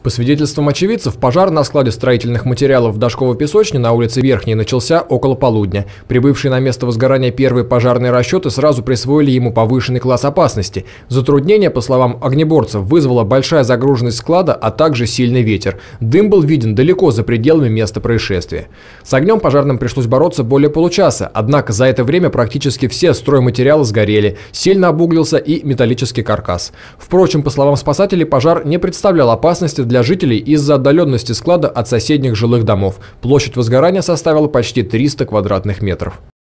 По свидетельствам очевидцев, пожар на складе строительных материалов в Дашковой песочне на улице Верхней начался около полудня. Прибывшие на место возгорания первые пожарные расчеты сразу присвоили ему повышенный класс опасности. Затруднение, по словам огнеборцев, вызвала большая загруженность склада, а также сильный ветер. Дым был виден далеко за пределами места происшествия. С огнем пожарным пришлось бороться более получаса, однако за это время практически все стройматериалы сгорели, сильно обуглился и металлический каркас. Впрочем, по словам спасателей, пожар не представлял опасности для жителей из-за отдаленности склада от соседних жилых домов. Площадь возгорания составила почти 300 квадратных метров.